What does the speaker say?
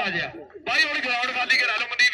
ਰਾਜ ਆ ਬਾਈ ਹੁਣ ਗਰਾਊਂਡ ਖਾਲੀ ਕਰਾ ਲਓ ਮਨਦੀਪ